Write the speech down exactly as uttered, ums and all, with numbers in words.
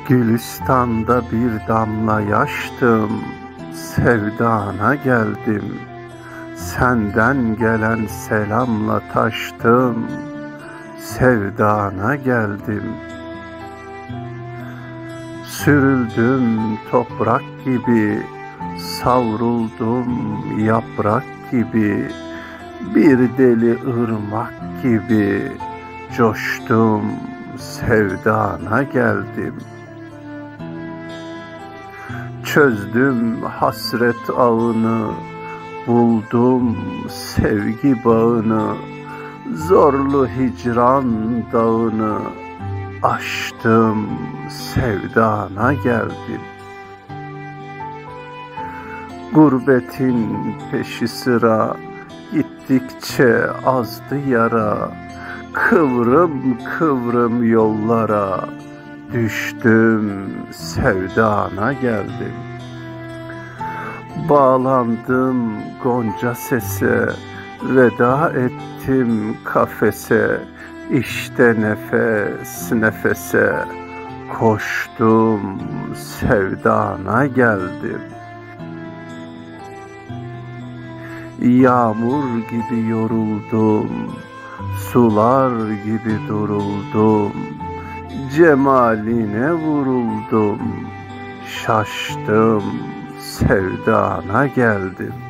Gülistan'da bir damla yaştım, sevdana geldim. Senden gelen selamla taştım, sevdana geldim. Sürüldüm toprak gibi, savruldum yaprak gibi, bir deli ırmak gibi coştum, sevdana geldim. Çözdüm hasret ağını, buldum sevgi bağını, zorlu hicran dağını aştım, sevdana geldim. Gurbetin peşi sıra, gittikçe azdı yara, kıvrım kıvrım yollara düştüm, sevdana geldim. Bağlandım gonca sese, veda ettim kafese, işte nefes nefese koştum, sevdana geldim. Yağmur gibi yoruldum, sular gibi duruldum, cemaline vuruldum, şaştım, sevdana geldim.